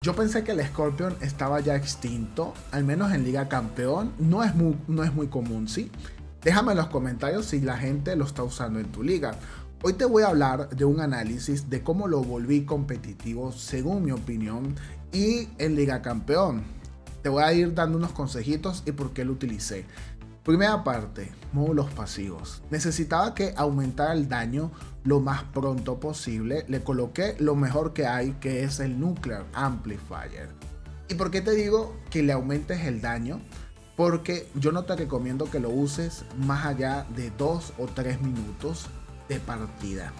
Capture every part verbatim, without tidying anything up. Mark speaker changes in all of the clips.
Speaker 1: Yo pensé que el Scorpion estaba ya extinto, al menos en Liga Campeón. No es muy, no es muy común, ¿sí? Déjame en los comentarios si la gente lo está usando en tu liga. Hoy te voy a hablar de un análisis de cómo lo volví competitivo según mi opinión y en Liga Campeón. Te voy a ir dando unos consejitos y por qué lo utilicé. Primera parte, módulos pasivos. Necesitaba que aumentara el daño lo más pronto posible. Le coloqué lo mejor que hay, que es el Nuclear Amplifier. ¿Y por qué te digo que le aumentes el daño? Porque yo no te recomiendo que lo uses más allá de dos o tres minutos de partida.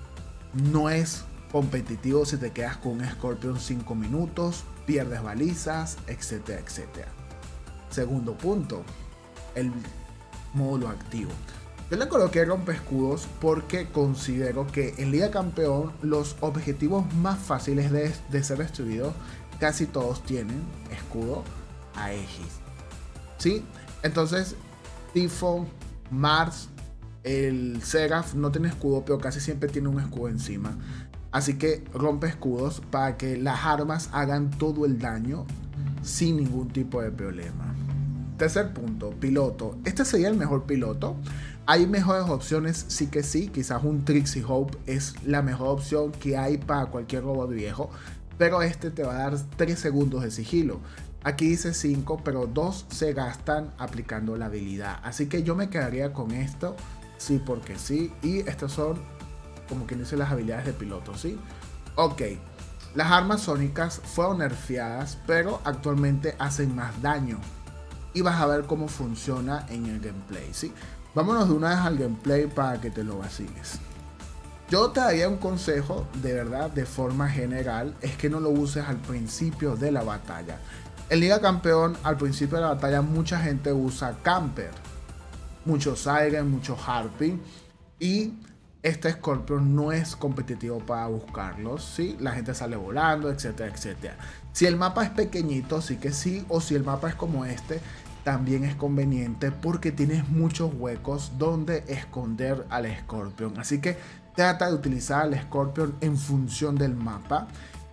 Speaker 1: No es competitivo si te quedas con un Scorpion cinco minutos, pierdes balizas, etcétera, etcétera. Segundo punto, el módulo activo. Yo le coloqué rompescudos porque considero que en Liga Campeón los objetivos más fáciles de, de ser destruidos casi todos tienen escudo Aegis. ¿Sí? Entonces Tifo, Mars, el Seraph no tiene escudo, pero casi siempre tiene un escudo encima. Así que rompe escudos para que las armas hagan todo el daño sin ningún tipo de problema. Tercer punto, piloto. Este sería el mejor piloto. Hay mejores opciones, sí que sí. Quizás un Trixie Hope es la mejor opción que hay para cualquier robot viejo. Pero este te va a dar tres segundos de sigilo. Aquí dice cinco, pero dos se gastan aplicando la habilidad. Así que yo me quedaría con esto, sí porque sí. Y estas son, como quien dice, las habilidades de piloto, ¿sí? Ok. Las armas sónicas fueron nerfeadas, pero actualmente hacen más daño. Y vas a ver cómo funciona en el gameplay, ¿sí? Vámonos de una vez al gameplay para que te lo vaciles. Yo te daría un consejo, de verdad, de forma general, es que no lo uses al principio de la batalla. En Liga Campeón, al principio de la batalla, mucha gente usa Camper. Muchos Siren, muchos Harpy. Y este Scorpion no es competitivo para buscarlos, ¿sí? La gente sale volando, etcétera, etcétera. Si el mapa es pequeñito, sí que sí. O si el mapa es como este, también es conveniente porque tienes muchos huecos donde esconder al Scorpion. Así que trata de utilizar al Scorpion en función del mapa.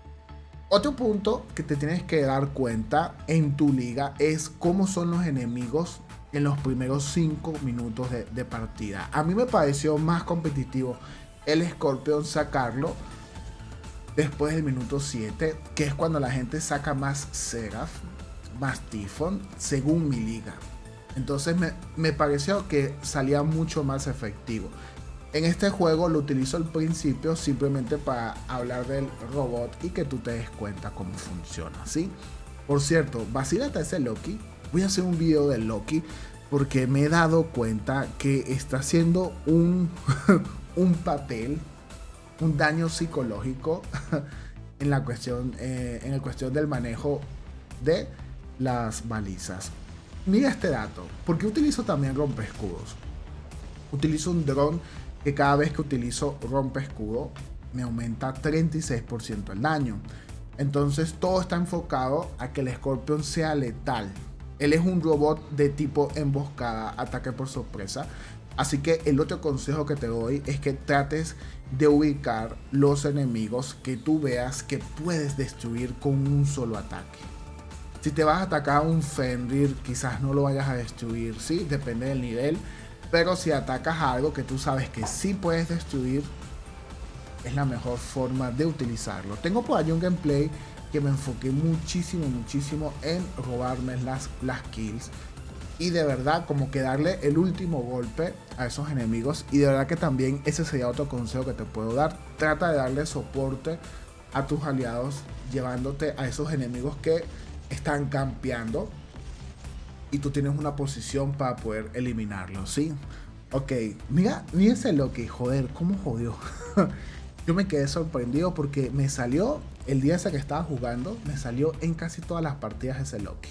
Speaker 1: Otro punto que te tienes que dar cuenta en tu liga es cómo son los enemigos en los primeros cinco minutos de, de partida. A mí me pareció más competitivo el Scorpion sacarlo después del minuto siete, que es cuando la gente saca más Seraph, más Typhon, según mi liga. Entonces me, me pareció que salía mucho más efectivo. En este juego lo utilizo al principio simplemente para hablar del robot y que tú te des cuenta cómo funciona, ¿sí? Por cierto, vacílate ese Loki. Voy a hacer un video de Loki porque me he dado cuenta que está haciendo un, un papel, un daño psicológico en la cuestión, eh, en la cuestión del manejo de las balizas. Mira este dato. ¿Por qué utilizo también rompescudos? Utilizo un dron que cada vez que utilizo rompescudo me aumenta treinta y seis por ciento el daño. Entonces todo está enfocado a que el Scorpion sea letal. Él es un robot de tipo emboscada, ataque por sorpresa. Así que el otro consejo que te doy es que trates de ubicar los enemigos que tú veas que puedes destruir con un solo ataque. Si te vas a atacar a un Fenrir, quizás no lo vayas a destruir, ¿sí? Depende del nivel. Pero si atacas a algo que tú sabes que sí puedes destruir, es la mejor forma de utilizarlo. Tengo por ahí un gameplay que me enfoqué muchísimo, muchísimo en robarme las, las kills. Y de verdad, como que darle el último golpe a esos enemigos. Y de verdad que también ese sería otro consejo que te puedo dar. Trata de darle soporte a tus aliados, llevándote a esos enemigos que están campeando y tú tienes una posición para poder eliminarlo, ¿sí? Ok, mira, mira ese Loki, joder, cómo jodió. Yo me quedé sorprendido porque me salió, el día ese que estaba jugando, me salió en casi todas las partidas ese Loki.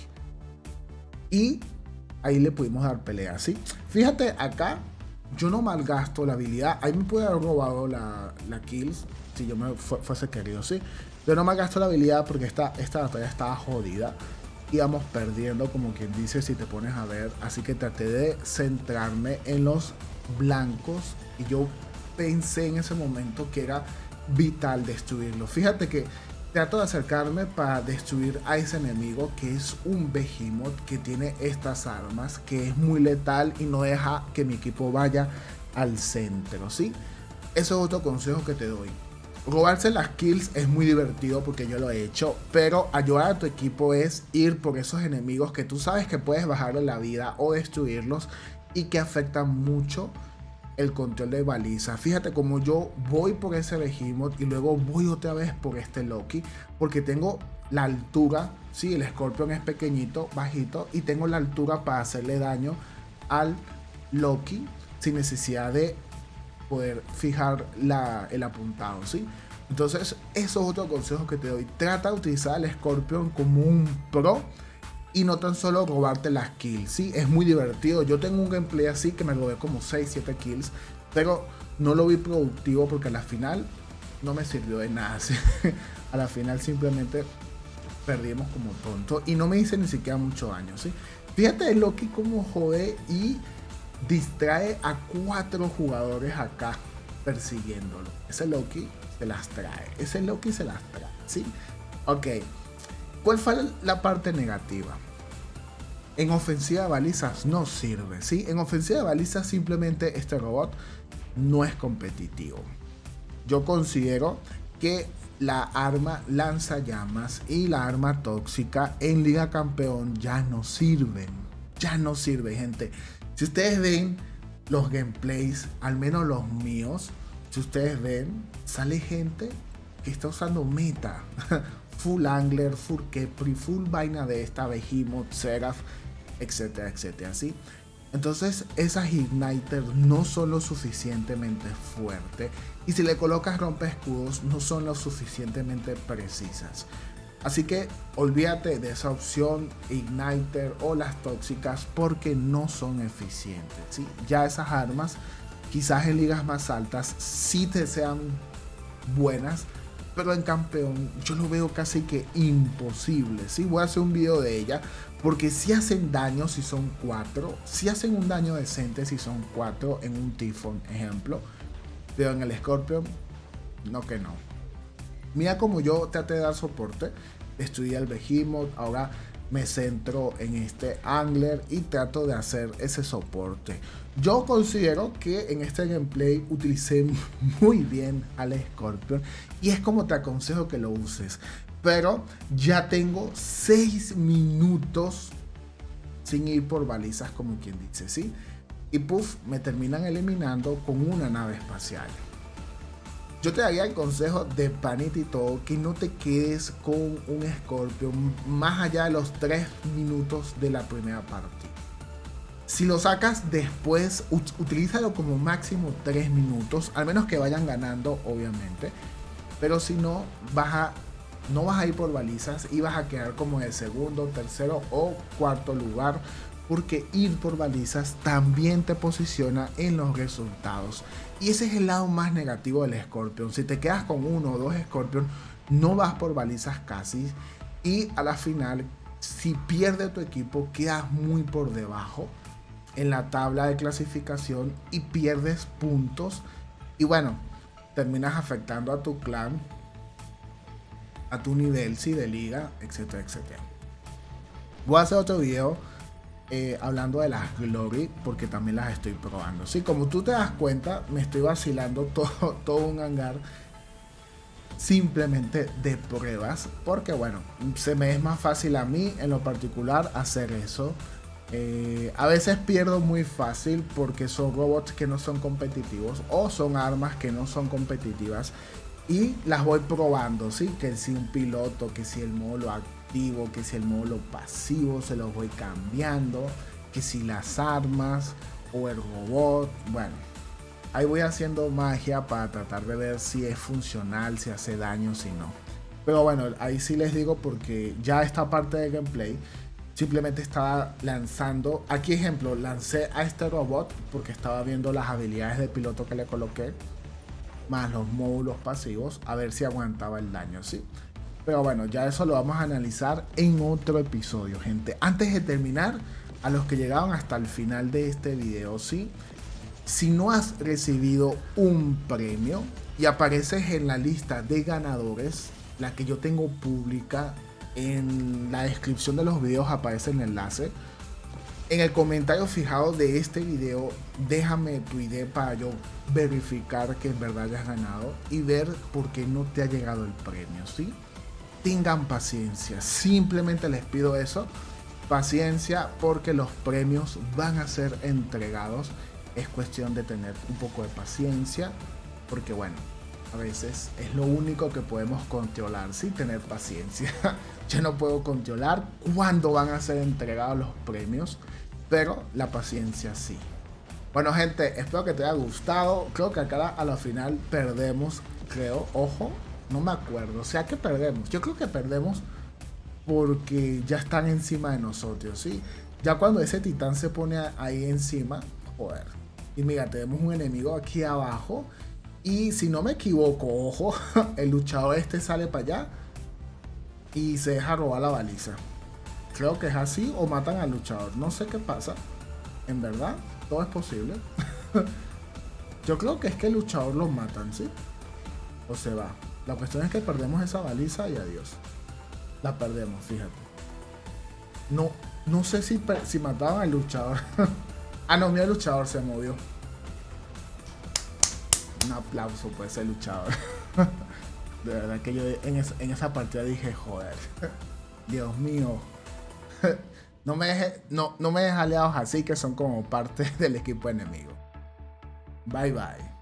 Speaker 1: Y ahí le pudimos dar pelea, ¿sí? Fíjate, acá yo no malgasto la habilidad. Ahí me pude haber robado la, la kills si yo me fu fuese querido, ¿sí? Yo no malgasto la habilidad porque esta, esta batalla estaba jodida. Íbamos perdiendo, como quien dice, si te pones a ver. Así que traté de centrarme en los blancos. Y yo pensé en ese momento que era vital destruirlo. Fíjate que trato de acercarme para destruir a ese enemigo, que es un Behemoth que tiene estas armas, que es muy letal y no deja que mi equipo vaya al centro, ¿sí? Eso es otro consejo que te doy. Robarse las kills es muy divertido porque yo lo he hecho, pero ayudar a tu equipo es ir por esos enemigos que tú sabes que puedes bajarle la vida o destruirlos y que afectan mucho el control de baliza. Fíjate como yo voy por ese Behemoth y luego voy otra vez por este Loki, porque tengo la altura, sí, el Scorpion es pequeñito, bajito, y tengo la altura para hacerle daño al Loki sin necesidad de poder fijar la, el apuntado, ¿sí? Entonces, eso es otro consejo que te doy. Trata de utilizar el Scorpion como un pro y no tan solo robarte las kills, ¿sí? Es muy divertido. Yo tengo un gameplay así que me robé como seis, siete kills, pero no lo vi productivo porque a la final no me sirvió de nada, ¿sí? A la final simplemente perdimos como tonto y no me hice ni siquiera mucho daño, ¿sí? Fíjate el Loki como jode y distrae a cuatro jugadores acá persiguiéndolo. Ese Loki se las trae. Ese Loki se las trae, ¿sí? Ok. ¿Cuál fue la parte negativa? En ofensiva de balizas no sirve, ¿sí? En ofensiva de balizas simplemente este robot no es competitivo. Yo considero que la arma lanzallamas y la arma tóxica en Liga Campeón ya no sirven. Ya no sirve, gente. Si ustedes ven los gameplays, al menos los míos, si ustedes ven, sale gente que está usando meta. Full Angler, full Kepri, full vaina de esta, Behemoth, Seraph, etcétera, etcétera, ¿sí? Entonces esas Igniters no son lo suficientemente fuertes y si le colocas rompe escudos no son lo suficientemente precisas. Así que olvídate de esa opción Igniter o las tóxicas porque no son eficientes, ¿sí? Ya esas armas quizás en ligas más altas sí te sean buenas, pero en campeón yo lo veo casi que imposible, ¿sí? Voy a hacer un video de ella porque si hacen daño si son cuatro, si hacen un daño decente si son cuatro en un Typhon, ejemplo, pero en el Scorpion no que no. Mira como yo traté de dar soporte, estudié el Behemoth, ahora me centro en este Angler y trato de hacer ese soporte. Yo considero que en este gameplay utilicé muy bien al Scorpion y es como te aconsejo que lo uses. Pero ya tengo seis minutos sin ir por balizas, como quien dice, ¿sí? Y puff, me terminan eliminando con una nave espacial. Yo te daría el consejo de panita y todo que no te quedes con un Scorpion más allá de los tres minutos de la primera partida. Si lo sacas después, utilízalo como máximo tres minutos, al menos que vayan ganando, obviamente. Pero si no, vas a, no vas a ir por balizas y vas a quedar como de segundo, tercero o cuarto lugar. Porque ir por balizas también te posiciona en los resultados. Y ese es el lado más negativo del Scorpion. Si te quedas con uno o dos Scorpion, no vas por balizas casi. Y a la final, si pierde tu equipo, quedas muy por debajo en la tabla de clasificación y pierdes puntos. Y bueno, terminas afectando a tu clan, a tu nivel, sí, de liga, etcétera, etcétera. Voy a hacer otro video Eh, hablando de las Glory porque también las estoy probando. Sí, como tú te das cuenta, me estoy vacilando todo, todo un hangar simplemente de pruebas porque bueno, se me es más fácil a mí en lo particular hacer eso. Eh, a veces pierdo muy fácil porque son robots que no son competitivos o son armas que no son competitivas y las voy probando, ¿sí? Que si un piloto, que si el módulo activo, que si el módulo pasivo, se los voy cambiando, que si las armas o el robot, bueno, ahí voy haciendo magia para tratar de ver si es funcional, si hace daño, si no. Pero bueno, ahí sí les digo porque ya esta parte del gameplay simplemente estaba lanzando, aquí ejemplo, lancé a este robot porque estaba viendo las habilidades de piloto que le coloqué más los módulos pasivos a ver si aguantaba el daño, ¿sí? Pero bueno, ya eso lo vamos a analizar en otro episodio, gente. Antes de terminar, a los que llegaron hasta el final de este video, ¿sí? Si no has recibido un premio y apareces en la lista de ganadores, la que yo tengo pública. En la descripción de los videos aparece el enlace. En el comentario fijado de este video, déjame tu I D para yo verificar que en verdad hayas ganado y ver por qué no te ha llegado el premio, ¿sí? Tengan paciencia, simplemente les pido eso, paciencia, porque los premios van a ser entregados. Es cuestión de tener un poco de paciencia, porque bueno, a veces es lo único que podemos controlar, ¿sí? Tener paciencia. Yo no puedo controlar cuándo van a ser entregados los premios, pero la paciencia sí. Bueno, gente, espero que te haya gustado. Creo que acá a la final perdemos, creo, ojo, no me acuerdo. O sea que perdemos, yo creo que perdemos porque ya están encima de nosotros, ¿sí? Ya cuando ese titán se pone ahí encima, joder. Y mira, tenemos un enemigo aquí abajo. Y si no me equivoco, ojo, el luchador este sale para allá y se deja robar la baliza. Creo que es así, o matan al luchador. No sé qué pasa. En verdad, todo es posible. Yo creo que es que el luchador lo matan, ¿sí? O se va. La cuestión es que perdemos esa baliza y adiós. La perdemos, fíjate. No, no sé si, si mataban al luchador. Ah, no, mira, el luchador se movió. Un aplauso por ese luchador. De verdad que yo en, es, en esa partida dije, joder, Dios mío. No me dejes no, no me dejes aliados así que son como parte del equipo enemigo. Bye bye.